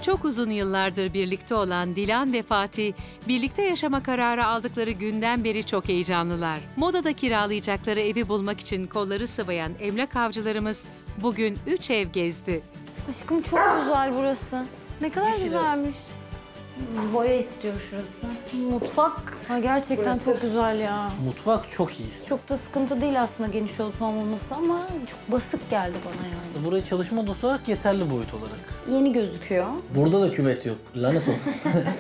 Çok uzun yıllardır birlikte olan Dilan ve Fatih, birlikte yaşama kararı aldıkları günden beri çok heyecanlılar. Moda'da kiralayacakları evi bulmak için kolları sıvayan emlak avcılarımız bugün 3 ev gezdi. Aşkım çok güzel burası. Ne kadar güzelmiş. Boya istiyor şurası. Mutfak gerçekten burası çok güzel ya. Mutfak çok iyi. Çok da sıkıntı değil aslında geniş olup olmaması ama çok basık geldi bana yani. Burayı çalışma odası olarak yeterli boyut olarak. Yeni gözüküyor. Burada da küvet yok. Lanet olsun.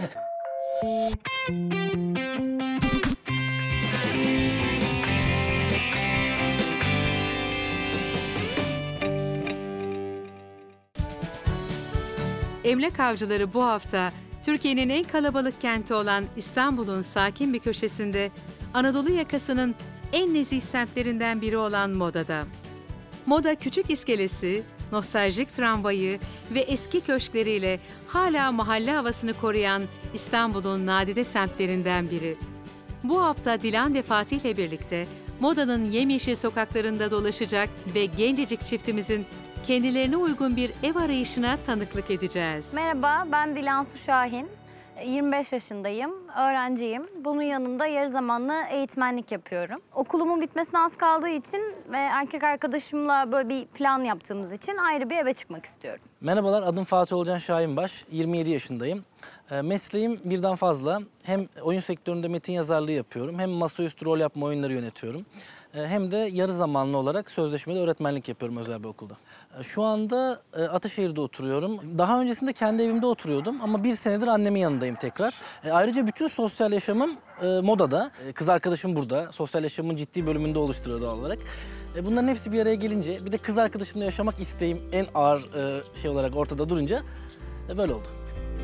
Emlak avcıları bu hafta Türkiye'nin en kalabalık kenti olan İstanbul'un sakin bir köşesinde Anadolu yakasının en nezih semtlerinden biri olan Moda'da. Moda küçük iskelesi, nostaljik tramvayı ve eski köşkleriyle hala mahalle havasını koruyan İstanbul'un nadide semtlerinden biri. Bu hafta Dilan ve Fatih ile birlikte Moda'nın yemyeşil sokaklarında dolaşacak ve gencecik çiftimizin kendilerine uygun bir ev arayışına tanıklık edeceğiz. Merhaba, ben Dilansu Şahin. 25 yaşındayım, öğrenciyim. Bunun yanında yarı zamanlı eğitmenlik yapıyorum. Okulumun bitmesine az kaldığı için ve erkek arkadaşımla böyle bir plan yaptığımız için ayrı bir eve çıkmak istiyorum. Merhabalar, adım Fatih Olcan Şahinbaş. 27 yaşındayım. Mesleğim birden fazla. Hem oyun sektöründe metin yazarlığı yapıyorum, hem masaüstü rol yapma oyunları yönetiyorum. Hem de yarı zamanlı olarak sözleşmeli öğretmenlik yapıyorum özel bir okulda. Şu anda Ataşehir'de oturuyorum. Daha öncesinde kendi evimde oturuyordum ama bir senedir annemin yanındayım tekrar. Ayrıca bütün sosyal yaşamım Moda'da. Kız arkadaşım burada. Sosyal yaşamın ciddi bölümünde oluşturuyor doğal olarak. Bunların hepsi bir araya gelince, bir de kız arkadaşımla yaşamak isteğim en ağır şey olarak ortada durunca böyle oldu.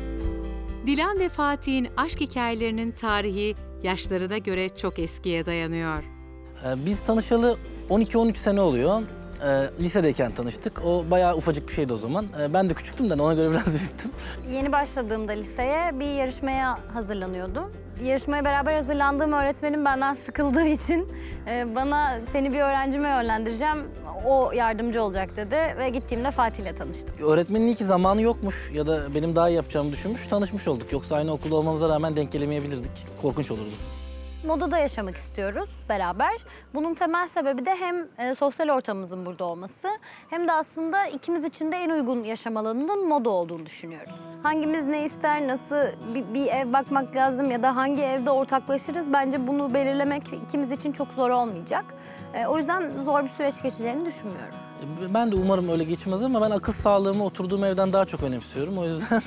Dilan ve Fatih'in aşk hikayelerinin tarihi yaşlarına göre çok eskiye dayanıyor. Biz tanışalı 12-13 sene oluyor. Lisedeyken tanıştık. O bayağı ufacık bir şeydi o zaman. Ben de küçüktüm de ona göre biraz büyüktüm. Yeni başladığımda liseye bir yarışmaya hazırlanıyordum. Yarışmaya beraber hazırlandığım öğretmenim benden sıkıldığı için bana seni bir öğrencime yönlendireceğim, o yardımcı olacak dedi ve gittiğimde Fatih ile tanıştım. Öğretmenin iyi ki zamanı yokmuş ya da benim daha iyi yapacağımı düşünmüş, tanışmış olduk. Yoksa aynı okulda olmamıza rağmen denk gelemeyebilirdik. Korkunç olurdu. Moda'da yaşamak istiyoruz beraber. Bunun temel sebebi de hem sosyal ortamımızın burada olması hem de aslında ikimiz için de en uygun yaşam alanının Moda olduğunu düşünüyoruz. Hangimiz ne ister, nasıl bir ev bakmak lazım ya da hangi evde ortaklaşırız, bence bunu belirlemek ikimiz için çok zor olmayacak. O yüzden zor bir süreç geçeceğini düşünmüyorum. Ben de umarım öyle geçmez ama ben akıl sağlığımı oturduğum evden daha çok önemsiyorum. O yüzden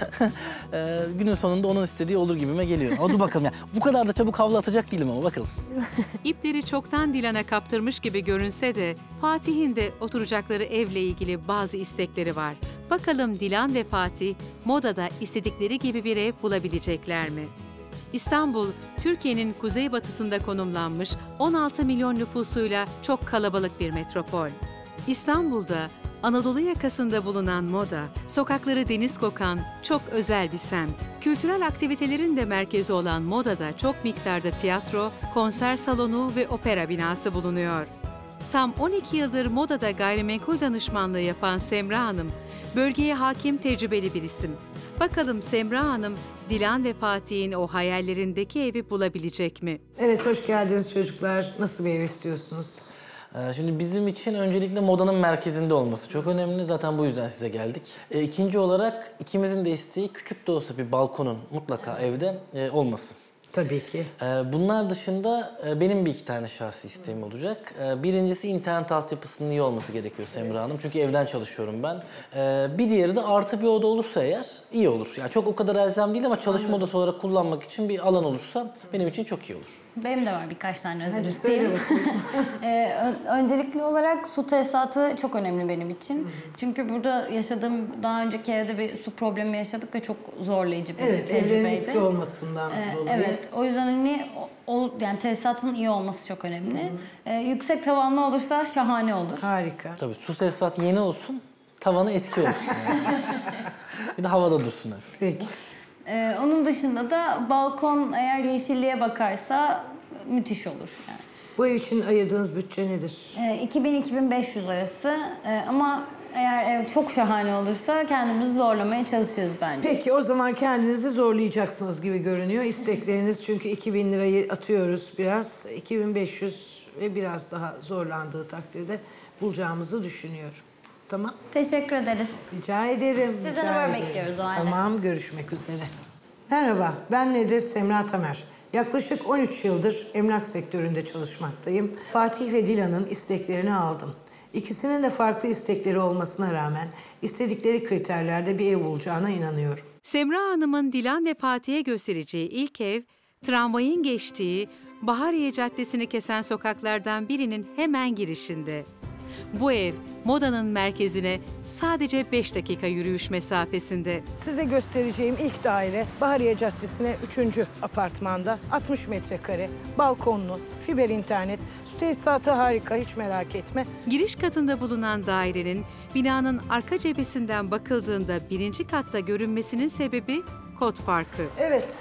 günün sonunda onun istediği olur gibime geliyor. Hadi bakalım ya. Bu kadar da çabuk havlu atacak değilim ama bakalım. İpleri çoktan Dilan'a kaptırmış gibi görünse de Fatih'in de oturacakları evle ilgili bazı istekleri var. Bakalım Dilan ve Fatih Moda'da istedikleri gibi bir ev bulabilecekler mi? İstanbul, Türkiye'nin kuzeybatısında konumlanmış 16 milyon nüfusuyla çok kalabalık bir metropol. İstanbul'da, Anadolu yakasında bulunan Moda, sokakları deniz kokan çok özel bir semt. Kültürel aktivitelerin de merkezi olan Moda'da çok miktarda tiyatro, konser salonu ve opera binası bulunuyor. Tam 12 yıldır Moda'da gayrimenkul danışmanlığı yapan Semra Hanım, bölgeye hakim tecrübeli bir isim. Bakalım Semra Hanım, Dilan ve Fatih'in o hayallerindeki evi bulabilecek mi? Evet, hoş geldiniz çocuklar. Nasıl bir ev istiyorsunuz? Şimdi bizim için öncelikle Moda'nın merkezinde olması çok önemli. Zaten bu yüzden size geldik. İkinci olarak ikimizin de isteği küçük de olsa bir balkonun mutlaka evde olması. Tabii ki. Bunlar dışında benim bir iki tane şahsi isteğim olacak. Birincisi internet altyapısının iyi olması gerekiyor Semra Hanım. Çünkü evden çalışıyorum ben. Bir diğeri de artı bir oda olursa eğer iyi olur. Yani çok o kadar elzem değil ama çalışma odası olarak kullanmak için bir alan olursa benim için çok iyi olur. Benim de var birkaç tane özel Hadi söyle isteğim. bakayım. Öncelikli olarak su tesisatı çok önemli benim için. Çünkü burada yaşadığım daha önceki evde bir su problemi yaşadık ve çok zorlayıcı bir Evet, evlerin tecrübeydi. eski olmasından dolayı. Evet, o yüzden hani yani tesisatın iyi olması çok önemli. Yüksek tavanlı olursa şahane olur. Harika. Tabii su tesisatı yeni olsun, tavanı eski olsun. Bir de havada dursun. Peki. Onun dışında da balkon eğer yeşilliğe bakarsa müthiş olur yani. Bu ev için ayırdığınız bütçe nedir? 2000-2500 arası ama Eğer ev çok şahane olursa kendimizi zorlamaya çalışıyoruz bence. Peki o zaman kendinizi zorlayacaksınız gibi görünüyor. İstekleriniz çünkü 2000 lirayı atıyoruz biraz. 2500 ve biraz daha zorlandığı takdirde bulacağımızı düşünüyorum. Tamam. Teşekkür ederiz. Rica ederim. Sizden rica haber ederim. bekliyoruz o halde. Tamam, görüşmek üzere. Merhaba, ben Nedret Semra Tamer. Yaklaşık 13 yıldır emlak sektöründe çalışmaktayım. Fatih ve Dilan'ın isteklerini aldım. İkisinin de farklı istekleri olmasına rağmen istedikleri kriterlerde bir ev bulacağına inanıyorum. Semra Hanım'ın Dilan ve Fatih'e göstereceği ilk ev, tramvayın geçtiği Bahariye Caddesi'ni kesen sokaklardan birinin hemen girişinde. Bu ev, Moda'nın merkezine sadece 5 dakika yürüyüş mesafesinde. Size göstereceğim ilk daire Bahariye Caddesi'ne 3. apartmanda. 60 metrekare, balkonlu, fiber internet, su tesisatı harika, hiç merak etme. Giriş katında bulunan dairenin binanın arka cephesinden bakıldığında 1. katta görünmesinin sebebi kod farkı. Evet,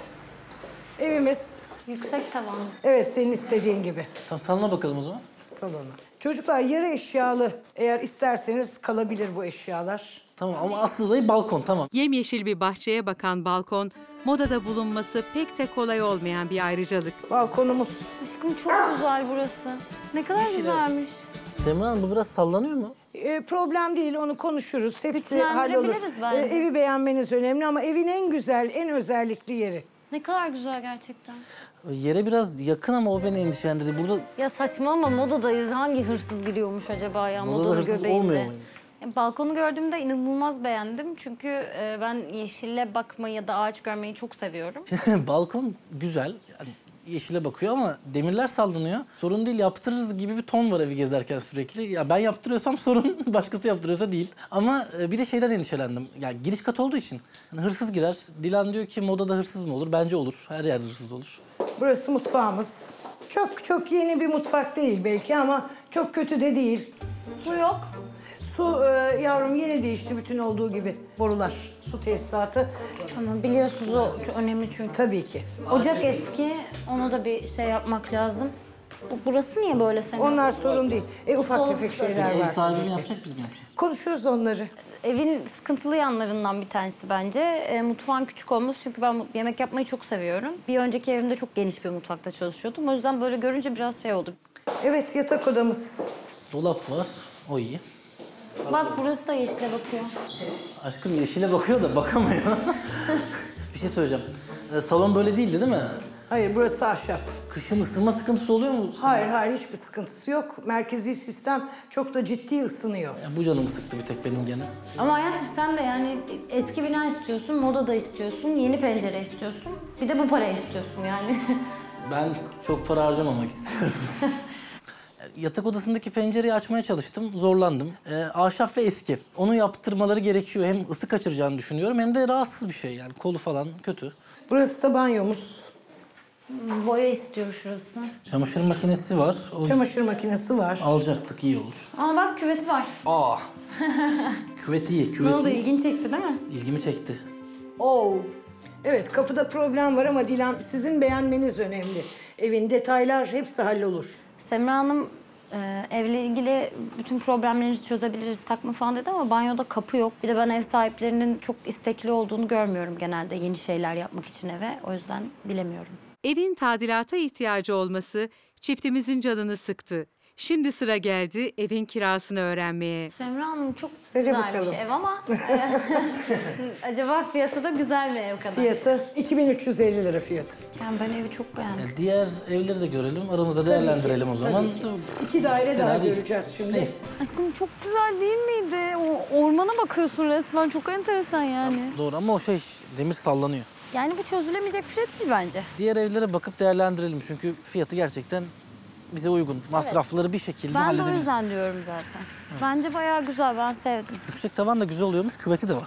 evimiz, Yüksek tavanlı. evet senin istediğin gibi. Tamam, salona bakalım o zaman. Salonu. Çocuklar yarı eşyalı, eğer isterseniz kalabilir bu eşyalar. Tamam ama asıl olayı balkon, tamam. Yemyeşil bir bahçeye bakan balkon, Moda'da bulunması pek de kolay olmayan bir ayrıcalık. Balkonumuz. Aşkım çok güzel burası. Ne kadar güzelmiş. Semra Hanım, bu biraz sallanıyor mu? Problem değil, onu konuşuruz. Hepsi Bütünlendirebiliriz hallolur. bence. Evi beğenmeniz önemli ama evin en güzel, en özellikli yeri. Ne kadar güzel gerçekten. Yere biraz yakın ama o beni endişelendirdi. Burada Ya saçmalama, Moda'dayız. Hangi hırsız giriyormuş acaba ya Moda'da Moda'nın hırsız göbeğinde? olmuyor mu? Balkonu gördüğümde inanılmaz beğendim. Çünkü ben yeşille bakmayı ya da ağaç görmeyi çok seviyorum. balkon güzel. Yani yeşile bakıyor ama demirler sallanıyor. Sorun değil, yaptırırız gibi bir ton var evi gezerken sürekli. Ya ben yaptırıyorsam sorun, başkası yaptırıyorsa değil. Ama bir de şeyden endişelendim. Ya giriş kat olduğu için hani hırsız girer. Dilan diyor ki Moda'da hırsız mı olur? Bence olur. Her yerde hırsız olur. Burası mutfağımız. Çok yeni bir mutfak değil belki ama çok kötü de değil. Su yok. Su yavrum yeni değişti bütün olduğu gibi. Borular, su tesisatı Tamam, biliyorsunuz o çok önemli çünkü. tabii ki. Ocak eski, ona da bir şey yapmak lazım. Burası niye böyle senin? Onlar sorun değil. Ufak Soğuk tefek böyle. şeyler Ev var. sahibi tabii mi ki. yapacak, biz mi yapacağız? Konuşuruz onları. Evin sıkıntılı yanlarından bir tanesi bence. Mutfağın küçük olması, çünkü ben yemek yapmayı çok seviyorum. Bir önceki evimde çok geniş bir mutfakta çalışıyordum. O yüzden böyle görünce biraz şey oldu. Evet, yatak odamız. Dolap var. O iyi. Bak burası da yeşile bakıyor. Aşkım yeşile bakıyor da bakamıyor. Bir şey söyleyeceğim. Salon böyle değildi değil mi? Hayır, burası ahşap. Kışın ısınma sıkıntısı oluyor mu? Hayır, hiçbir sıkıntısı yok. Merkezi sistem çok da ciddi ısınıyor. Ya bu canımı sıktı bir tek benim gene. Ama hayatım sen de yani eski bina istiyorsun, moda da istiyorsun, yeni pencere istiyorsun. Bir de bu parayı istiyorsun yani. Ben çok para harcamamak istiyorum. Yatak odasındaki pencereyi açmaya çalıştım, zorlandım. Ahşap ve eski. Onu yaptırmaları gerekiyor. Hem ısı kaçıracağını düşünüyorum hem de rahatsız bir şey yani. Kolu falan kötü. Burası da banyomuz. Boya istiyor şurası. Çamaşır makinesi var. O Çamaşır makinesi var. alacaktık, iyi olur. Ama bak küveti var. Aa. Küvet iyi, Ne küvet oldu, iyi. ilgini çekti değil mi? İlgimi çekti. Oo. Evet, kapıda problem var ama Dilan sizin beğenmeniz önemli. Evin detaylar hepsi hallolur. Semra Hanım evle ilgili bütün problemlerinizi çözebiliriz, takma falan dedi ama banyoda kapı yok. Bir de ben ev sahiplerinin çok istekli olduğunu görmüyorum genelde yeni şeyler yapmak için eve. O yüzden bilemiyorum. Evin tadilata ihtiyacı olması çiftimizin canını sıktı. Şimdi sıra geldi evin kirasını öğrenmeye. Semra Hanım çok Söyle güzel bakalım. bir ev ama acaba fiyatı da güzel bir ev kadar. Fiyatı 2350 lira fiyatı. Yani ben evi çok beğendim. Diğer evleri de görelim, aramızda değerlendirelim o zaman. Tabii ki. 2 daire Fena daha değil. göreceğiz şimdi. İyi. Aşkım çok güzel değil miydi? O ormana bakıyorsun resmen, çok enteresan yani. Doğru ama o demir sallanıyor. Yani bu çözülemeyecek bir şey değil bence. Diğer evlere bakıp değerlendirelim çünkü fiyatı gerçekten bize uygun. Masrafları bir şekilde Ben de o halledebiliriz. yüzden diyorum zaten. Bence bayağı güzel, ben sevdim. Yüksek tavan da güzel oluyormuş, küveti de var.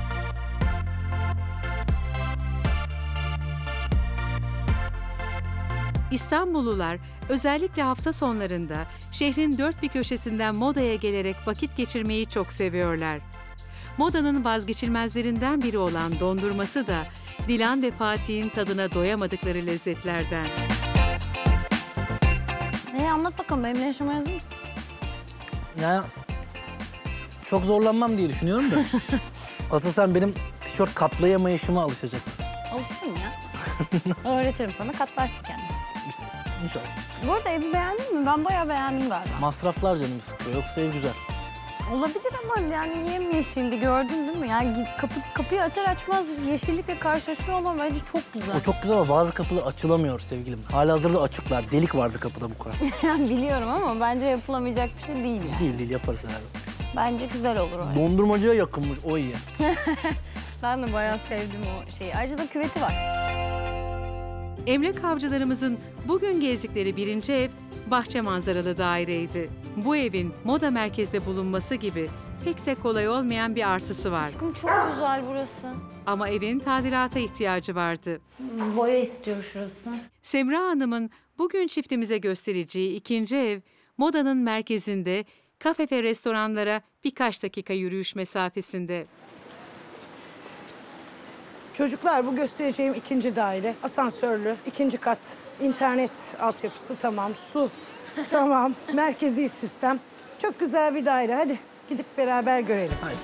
İstanbullular özellikle hafta sonlarında şehrin dört bir köşesinden Moda'ya gelerek vakit geçirmeyi çok seviyorlar. Moda'nın vazgeçilmezlerinden biri olan dondurması da Dilan ve Fatih'in tadına doyamadıkları lezzetlerden. Anlat bakalım, benimle yaşamaya hazır mısın? Yani Çok zorlanmam diye düşünüyorum da. Asıl sen benim tişört katlayamayışıma alışacak mısın? Alışırım ya. Öğretirim sana, katlarsın kendini. İşte inşallah. Bu arada evi beğendin mi? Ben bayağı beğendim galiba. Masraflar canımı sıkıyor. Yoksa ev güzel. Olabilir ama yani yemyeşildi, gördün değil mi? Yani kapıyı açar açmaz yeşillikle karşılaşıyor ama bence çok güzel. O çok güzel ama bazı kapılar açılamıyor sevgilim. Halihazırda açıklar. Delik vardı kapıda bu kadar. Yani biliyorum ama bence yapılamayacak bir şey değil yani. Değil yaparız herhalde. Bence güzel olur o. Dondurmacıya yakınmış o iyi. Ben de bayağı sevdim o şeyi. Ayrıca da küveti var. Emlak avcılarımızın bugün gezdikleri birinci ev bahçe manzaralı daireydi. Bu evin moda merkezde bulunması gibi pek de kolay olmayan bir artısı var. Aşkım çok güzel burası. Ama evin tadilata ihtiyacı vardı. Boya istiyor şurası. Semra Hanım'ın bugün çiftimize göstereceği ikinci ev, modanın merkezinde, kafe ve restoranlara birkaç dakika yürüyüş mesafesinde. Çocuklar bu göstereceğim ikinci daire. Asansörlü, ikinci kat. İnternet altyapısı tamam, su tamam, merkezi sistem. Çok güzel bir daire. Hadi gidip beraber görelim. Haydi.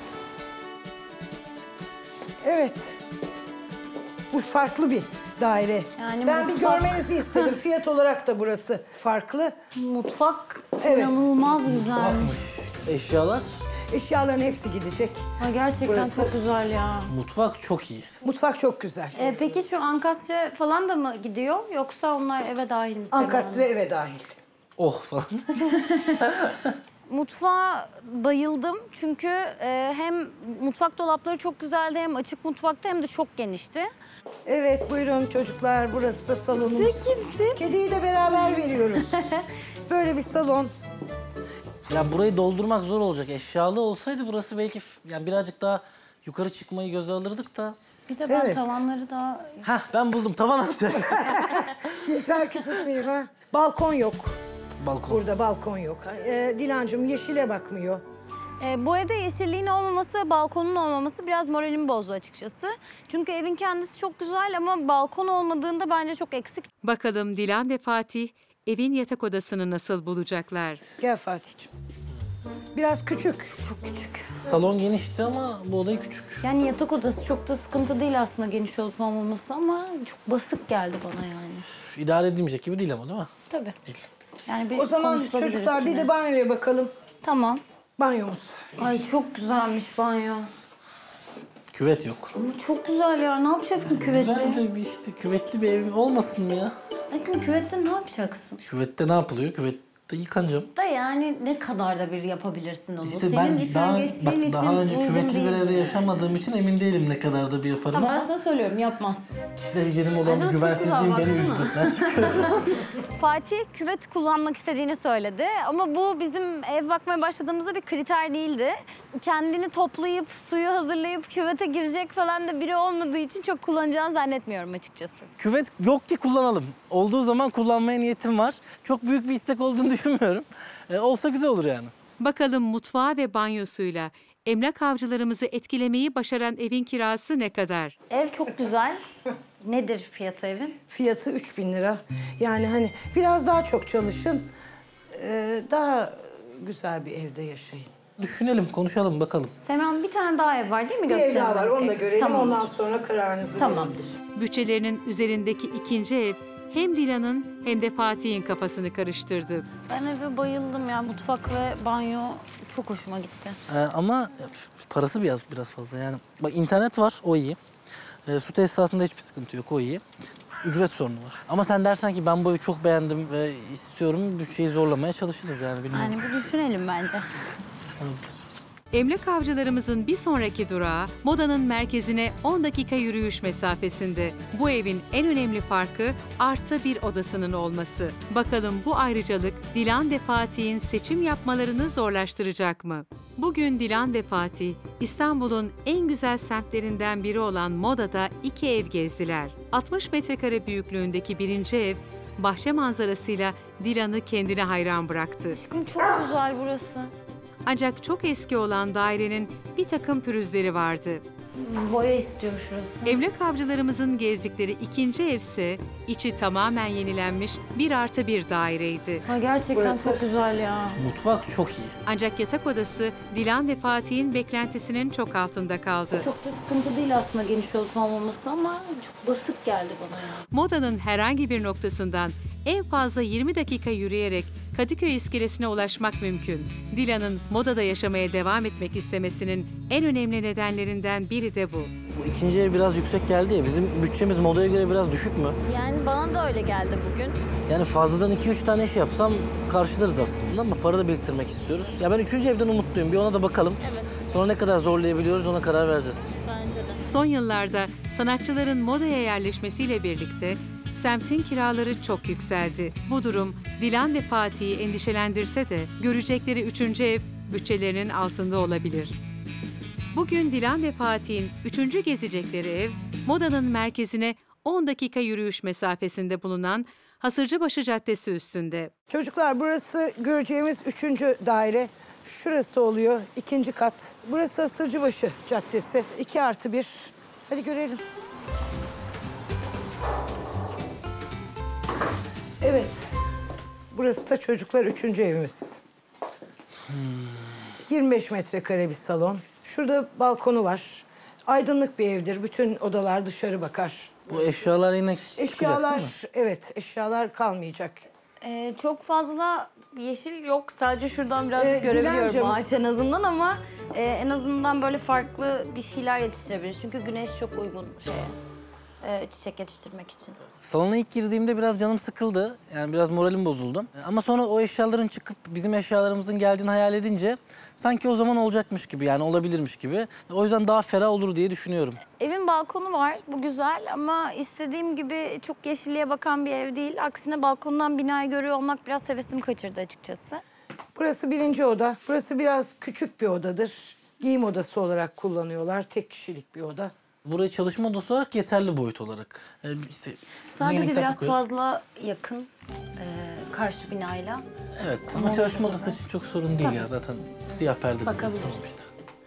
Evet. Bu farklı bir daire. Yani ben bir mutfak- görmenizi istedim. Fiyat olarak da burası farklı. Mutfak Evet. inanılmaz güzelmiş. Eşyalar. Eşyaların hepsi gidecek. Ha, gerçekten Burası- çok güzel ya. Mutfak çok iyi. Mutfak çok güzel. Peki şu ankastre falan da mı gidiyor yoksa onlar eve dahil mi? Semra Ankastre Hanım? eve dahil. Oh falan. Mutfağa bayıldım çünkü hem mutfak dolapları çok güzeldi hem açık mutfakta hem de çok genişti. Evet buyurun çocuklar. Burası da salonumuz. Kimsin? Kediyi de beraber veriyoruz. Böyle bir salon. Ya burayı doldurmak zor olacak. Eşyalı olsaydı burası belki yani birazcık daha yukarı çıkmayı göze alırdık da. Bir de ben Evet. tavanları da... Heh ben buldum tavan alacak. Yeter ki tutmayayım ha. Balkon yok. Balkon. Burada balkon yok. Dilancığım yeşile bakmıyor. Bu evde yeşilliğin olmaması ve balkonun olmaması biraz moralimi bozdu açıkçası. Çünkü evin kendisi çok güzel ama balkon olmadığında bence çok eksik. Bakalım Dilan ve Fatih evin yatak odasını nasıl bulacaklar? Gel Fatih'ciğim. Biraz küçük. Çok küçük. Salon genişti ama bu odayı küçük. Yani yatak odası çok da sıkıntı değil aslında geniş olup olmaması ama çok basık geldi bana yani. İdare edilmeyecek gibi değil ama değil mi? Tabii. Değil. Yani bir O zaman konuşulabilir çocuklar bir üstüne. de banyoya bakalım. Tamam. Banyomuz. Ay çok güzelmiş banyo. Küvet yok. Ama çok güzel ya. Ne yapacaksın küveti? Güzel de bir işte küvetli bir ev olmasın mı ya? Aşkım küvette ne yapacaksın? Küvette ne yapılıyor? Küvette yıkanacağım. Da yani ne kadar da bir yapabilirsin onu. İşte Senin ben üşengeçliğin için daha önce uygun küvetli bir değil evde bu. yaşamadığım için emin değilim ne kadar da bir yaparım Tamam ben ama sana söylüyorum yapmazsın. kişisel hijyenim olan Acaba bu çok güvensizliğim güzel, beni üzdü. baksana. Ben çıkıyorum. Fatih küvet kullanmak istediğini söyledi ama bu bizim ev bakmaya başladığımızda bir kriter değildi. Kendini toplayıp suyu hazırlayıp küvete girecek falan da biri olmadığı için çok kullanacağını zannetmiyorum açıkçası. Küvet yok ki kullanalım. Olduğu zaman kullanmaya niyetim var. Çok büyük bir istek olduğunu düşünmüyorum. Olsa güzel olur yani. Bakalım mutfağı ve banyosuyla emlak avcılarımızı etkilemeyi başaran evin kirası ne kadar? Ev çok güzel. Nedir fiyatı evin? Fiyatı 3.000 lira. Yani hani biraz daha çok çalışın. Daha güzel bir evde yaşayın. Düşünelim, konuşalım bakalım. Semra Hanım bir tane daha ev var değil mi? Bir ev daha var. Onu da Göstermemiz görelim. Tamamdır. Ondan sonra kararınızı Tamamdır. verirsiniz. Bütçelerinin üzerindeki ikinci ev hem Dilan'ın hem de Fatih'in kafasını karıştırdı. Ben eve bayıldım ya. Mutfak ve banyo çok hoşuma gitti. Ama parası biraz fazla yani. Bak internet var, o iyi. Su tesisatında hiçbir sıkıntı yok, o iyi. Ücret sorunu var. Ama sen dersen ki ben bu evi çok beğendim ve istiyorum, bütçeyi zorlamaya çalışırız yani bilmiyorum. Yani bir düşünelim bence. Olabilir. Emlak avcılarımızın bir sonraki durağı modanın merkezine 10 dakika yürüyüş mesafesinde. Bu evin en önemli farkı artı bir odasının olması. Bakalım bu ayrıcalık Dilan ve Fatih'in seçim yapmalarını zorlaştıracak mı? Bugün Dilan ve Fatih İstanbul'un en güzel semtlerinden biri olan Moda'da 2 ev gezdiler. 60 metrekare büyüklüğündeki birinci ev bahçe manzarasıyla Dilan'ı kendine hayran bıraktı. Aşkım çok güzel burası. Ancak çok eski olan dairenin bir takım pürüzleri vardı. Boya istiyor şurası. Emlak avcılarımızın gezdikleri ikinci evse içi tamamen yenilenmiş 1+1 daireydi. Ha, gerçekten Burası- çok güzel ya. Mutfak çok iyi. Ancak yatak odası Dilan ve Fatih'in beklentisinin çok altında kaldı. Çok da sıkıntı değil aslında geniş olup olmaması ama çok basık geldi bana ya. Moda'nın herhangi bir noktasından en fazla 20 dakika yürüyerek Kadıköy iskelesine ulaşmak mümkün. Dilan'ın Moda'da yaşamaya devam etmek istemesinin en önemli nedenlerinden biri de bu. Bu ikinci ev biraz yüksek geldi ya. Bizim bütçemiz Moda'ya göre biraz düşük mü? Yani bana da öyle geldi bugün. Yani fazladan 2-3 tane iş yapsam karşılarız aslında ama para da biriktirmek istiyoruz. Ya ben 3. evden umutluyum. Bir ona da bakalım. Evet, Sonra ne kadar zorlayabiliyoruz ona karar vereceğiz. bence de. Son yıllarda sanatçıların Moda'ya yerleşmesiyle birlikte semtin kiraları çok yükseldi. Bu durum Dilan ve Fatih'i endişelendirse de görecekleri 3. ev bütçelerinin altında olabilir. Bugün Dilan ve Fatih'in 3. gezecekleri ev, Moda'nın merkezine 10 dakika yürüyüş mesafesinde bulunan Hasırcıbaşı Caddesi üstünde. Çocuklar burası göreceğimiz 3. daire. Şurası oluyor 2. kat. Burası Hasırcıbaşı Caddesi. 2+1. Hadi görelim. Evet. Burası da çocuklar 3. evimiz. 25 metrekare bir salon. Şurada balkonu var. Aydınlık bir evdir. Bütün odalar dışarı bakar. Bu eşyalar yine çıkacak Eşyalar, değil mi? evet, eşyalar kalmayacak. Çok fazla yeşil yok. Sadece şuradan biraz Dilancığım- görebiliyorum ağaç en azından ama en azından böyle farklı bir şeyler yetiştirebiliriz. Çünkü güneş çok uygun şeye. Çiçek yetiştirmek için. Salona ilk girdiğimde biraz canım sıkıldı. Yani biraz moralim bozuldu. Ama sonra o eşyaların çıkıp bizim eşyalarımızın geldiğini hayal edince sanki o zaman olacakmış gibi yani olabilirmiş gibi. O yüzden daha ferah olur diye düşünüyorum. Evin balkonu var. Bu güzel ama istediğim gibi çok yeşilliğe bakan bir ev değil. Aksine balkondan binayı görüyor olmak biraz hevesimi kaçırdı açıkçası. Burası 1. oda. Burası biraz küçük bir odadır. Giyim odası olarak kullanıyorlar. Tek kişilik bir oda. Burayı çalışma odası olarak yeterli boyut olarak. İşte Sadece kitap biraz okuyoruz. fazla yakın karşı binayla. Evet ama çalışma odası için çok sorun değil ya zaten siyah perde bir odası, Bakabiliriz. tamam işte.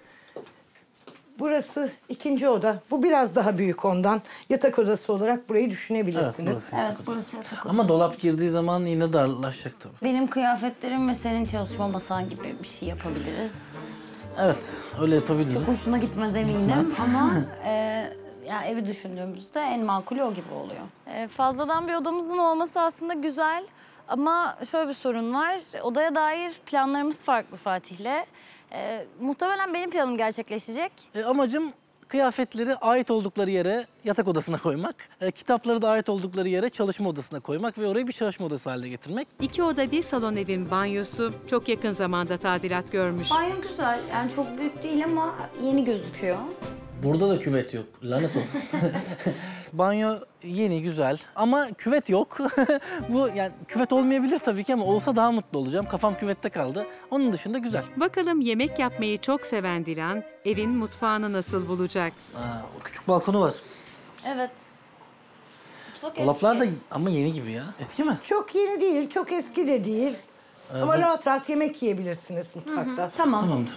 Burası 2. oda. Bu biraz daha büyük ondan. Yatak odası olarak burayı düşünebilirsiniz. Evet, burası. Evet, burası yatak odası. Ama dolap girdiği zaman yine darlaşacak tabii. Benim kıyafetlerim ve senin çalışma masan gibi bir şey yapabiliriz. Evet öyle yapabiliriz. Hoşuna gitmez eminim ama yani evi düşündüğümüzde en makulü o gibi oluyor. Fazladan bir odamızın olması aslında güzel ama şöyle bir sorun var. Odaya dair planlarımız farklı Fatih'le. Muhtemelen benim planım gerçekleşecek. Amacım kıyafetleri ait oldukları yere yatak odasına koymak. Kitapları da ait oldukları yere çalışma odasına koymak ve orayı bir çalışma odası haline getirmek. 2 oda 1 salon evin banyosu çok yakın zamanda tadilat görmüş. Banyo güzel yani çok büyük değil ama yeni gözüküyor. Burada da küvet yok. Lanet olsun. Banyo yeni, güzel ama küvet yok. Bu yani küvet olmayabilir tabii ki ama olsa daha mutlu olacağım. Kafam küvette kaldı. Onun dışında güzel. Bakalım yemek yapmayı çok seven Dilan, evin mutfağını nasıl bulacak? O küçük balkonu var. Evet. Çok Dolaplar da eski. ama yeni gibi ya. Eski mi? Çok yeni değil, çok eski de değil. Ama rahat rahat yemek yiyebilirsiniz mutfakta. Tamam. Tamamdır.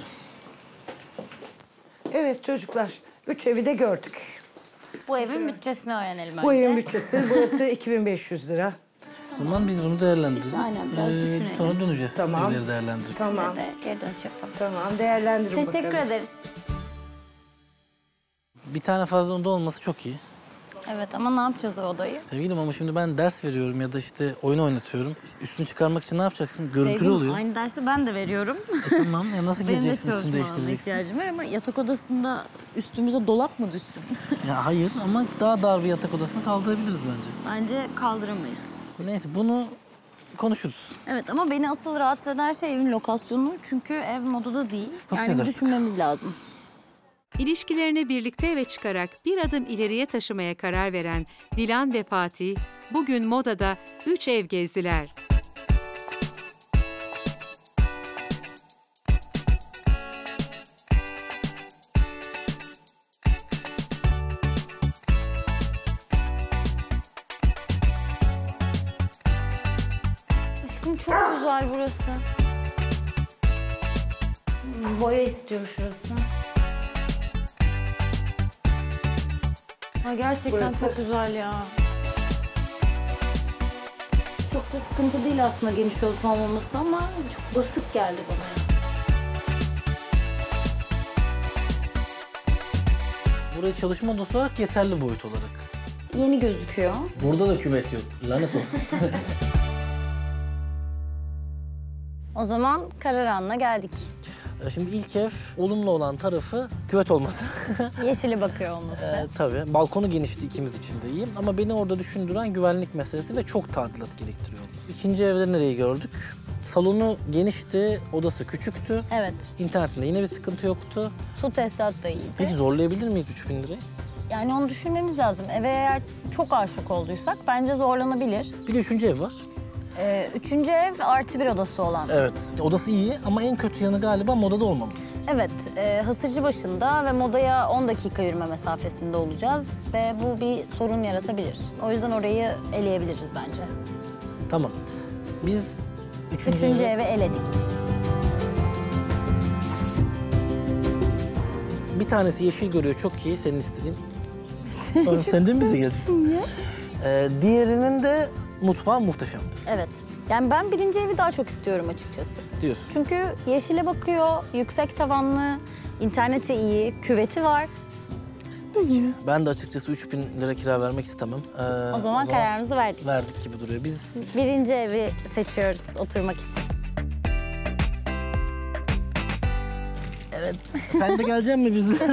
Evet çocuklar, 3 evi de gördük. Bu evin bütçesini öğrenelim önce. Bu evin bütçesi, burası 2500 lira. O zaman biz bunu değerlendiririz. Aynen, biraz düşünelim. Sonra döneceğiz. Tamam. Evleri değerlendiririz. Tamam, Size de geri dönüş yapalım. tamam. Değerlendirin Teşekkür bakalım. ederiz. Bir tane fazla onda olması çok iyi. Evet ama ne yapacağız o odayı? Sevgilim ama şimdi ben ders veriyorum ya da işte oyun oynatıyorum. İşte üstünü çıkarmak için ne yapacaksın? Görüntülü Sevgilim, oluyor. Aynı dersi ben de veriyorum. Tamam ya nasıl Benim de geleceksin üstünü çalışma alanına değiştireceksin? ihtiyacım var ama yatak odasında üstümüze dolap mı düşsün? Ya hayır ama daha dar bir yatak odasını kaldırabiliriz bence. Bence kaldıramayız. Neyse bunu konuşuruz. Evet ama beni asıl rahatsız eden şey evin lokasyonu. Çünkü ev modada değil. Bakacağız Yani artık. düşünmemiz lazım. İlişkilerini birlikte eve çıkarak bir adım ileriye taşımaya karar veren Dilan ve Fatih, bugün Moda'da 3 ev gezdiler. Aşkım çok güzel burası. Boya istiyor şurası. Ay gerçekten Burası- çok güzel ya. Çok da sıkıntı değil aslında geniş olup olmaması ama çok basık geldi bana. Burayı çalışma odası olarak yeterli boyut olarak. Yeni gözüküyor. Burada da küvet yok. Lanet olsun. O zaman karar anına geldik. Şimdi ilk ev olumlu olan tarafı küvet olması. Yeşile bakıyor olması. Tabii. Balkonu genişti ikimiz için de iyi. Ama beni orada düşündüren güvenlik meselesi ve çok tadilat gerektiriyor olması. İkinci evde nereyi gördük? Salonu genişti, odası küçüktü. Evet. İnternetinde yine bir sıkıntı yoktu. Su tesisatı da iyiydi. Peki zorlayabilir miyiz 3000 lirayı? Yani onu düşünmemiz lazım. Eve eğer çok aşık olduysak bence zorlanabilir. Bir de üçüncü ev var. Üçüncü ev artı bir odası olan. Evet. Odası iyi ama en kötü yanı galiba modada olmamız. Evet, Hasırcı başında ve Moda'ya 10 dakika yürüme mesafesinde olacağız ve bu bir sorun yaratabilir. O yüzden orayı eleyebiliriz bence. Tamam. Biz Üçüncü evi eledik. Bir tanesi yeşil görüyor, çok iyi, senin istediğin. Sonra sen de mi bize geleceksin? Diğerinin de mutfağı muhteşem Evet. Yani ben birinci evi daha çok istiyorum açıkçası. diyorsun. Çünkü yeşile bakıyor, yüksek tavanlı, interneti iyi, küveti var. Ben de açıkçası 3000 lira kira vermek istemem. O zaman kararımızı verdik. Verdik gibi duruyor. Biz Birinci evi seçiyoruz oturmak için. sen de gelecek mi bizle?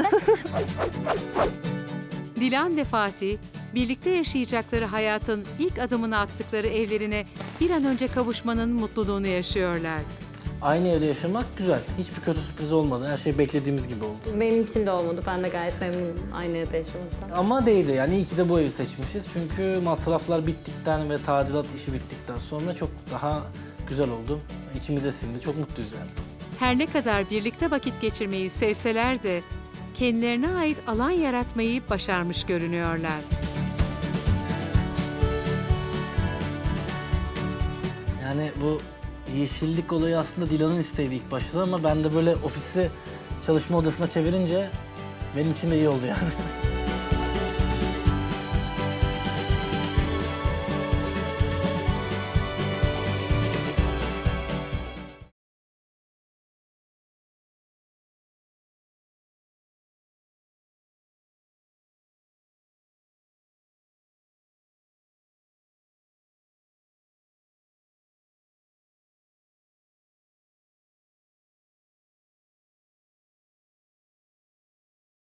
Dilan ve Fatih, birlikte yaşayacakları hayatın ilk adımını attıkları evlerine bir an önce kavuşmanın mutluluğunu yaşıyorlar. Aynı evde yaşamak güzel. Hiçbir kötü sürpriz olmadı. Her şey beklediğimiz gibi oldu. Benim için de olmadı. Ben de gayet memnunum aynı evde yaşamaktan. Ama değdi yani. İyi ki de bu evi seçmişiz. Çünkü masraflar bittikten ve tadilat işi bittikten sonra çok daha güzel oldu. İçimize sindi. Çok mutluyuz yani. Her ne kadar birlikte vakit geçirmeyi sevseler de kendilerine ait alan yaratmayı başarmış görünüyorlar. Yani bu yeşillik olayı aslında Dilan'ın isteğiydi ilk başta ama ben de böyle ofisi çalışma odasına çevirince benim için de iyi oldu yani.